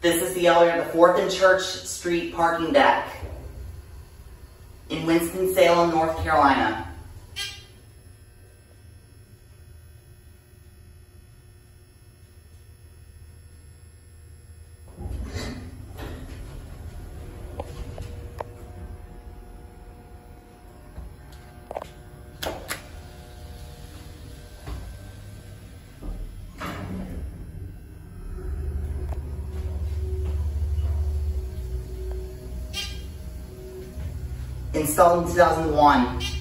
This is the elevator at the 4th and Church Street parking deck in Winston-Salem, North Carolina. Installed in 2001.